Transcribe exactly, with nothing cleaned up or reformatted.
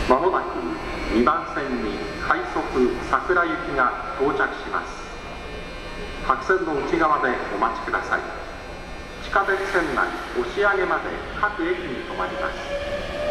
まもなくにばん線に快速桜行きが到着します。白線の内側でお待ちください。地下鉄線内押上まで各駅に停まります。